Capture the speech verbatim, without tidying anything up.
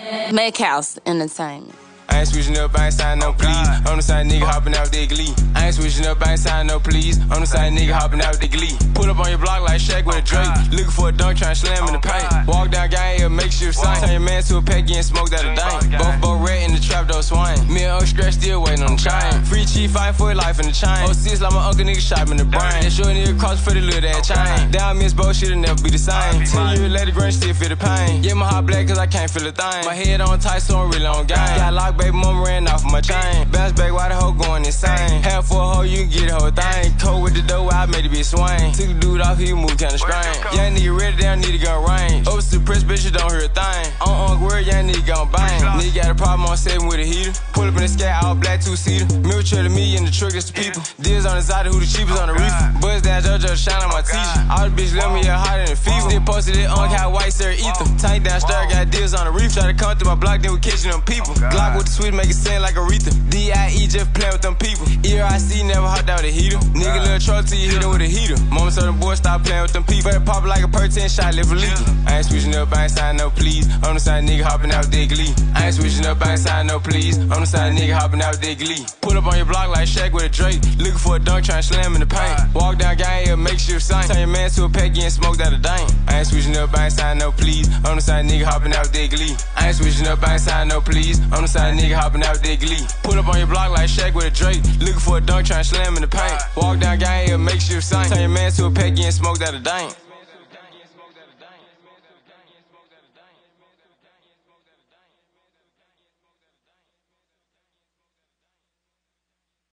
Makehouse Entertainment. I ain't switching up, I ain't signing no please. I'm the same nigga hopping out with that glee. I ain't switching up, I ain't signing no please. I'm the same nigga hopping out with the glee. Pull up on your block like Shaq with a Drake. Looking for a dunk, trying to slam in the paint. Walk down gang, a makeshift sign. Turn your man to a peg, getting smoked out of dank. Both both red in the trap, though swing. Me and O Scratch still waiting on the chain. Free chief fighting for his life in the chain. oh six like my uncle nigga shot me in the brain. That short nigga cross for the little that chain. Down miss bullshit, it'll never be the same. Ten years later, grand still feel the pain. Yeah, my heart black cause I can't feel a thing. My head on tight, so I'm really on game. Got locked, baby mama ran off my chain. Bounce back, why the hoe going insane? Half for a hoe, you can get the whole thing. Cold with the dough, I made it be swing. Took the dude off, he moved kinda strange. Young nigga ready, down, need to go range. Over to the press, bitch, you don't hear a thing. On on word, young nigga gon' bang. Nigga got a problem on seven with a heater. Pull up in the sky, all black two-seater. Mirror trail to me and the triggers to people. Deals on the side, who the cheapest on the reefer. Buzz down, JoJo, shine on my t-shirt. All the bitch love me, yeah, hotter than fever. Still posted it on how white, sir, ether. Tank down, stir, got deals on the reef. Try to come through my block, then we catching them people. Glock with the sweet, make it sing like Aretha. D I E just playing with them people. E R I C never hopped out with a heater. Nigga little truck till you hit him with a heater. Mama told them boys stop playing with them people. Better pop like a per ten shot, live a leak. I ain't switching up, I ain't signing no please. I'm the same nigga hopping out with that glee. I ain't switching up, I ain't signing no please. I'm the same nigga hopping out with that glee. Pull up on your block like Shaq with a Drake. Looking for a dunk, trying to slam in the paint. Walk down gang, a makeshift sign. Turn your man to a peg, getting smoked out of dank. I ain't switching up, I ain't signing no please. I'm the same nigga hopping out with that glee. I ain't switching up, I ain't signing no please. I'm the same nigga hopping out with that glee. Pull up on your block like Shaq with a Drake. Looking for a dunk, trying to slam in the paint. Walk down gang, a makeshift sign. Turn your man to a peg, getting smoked out of dank.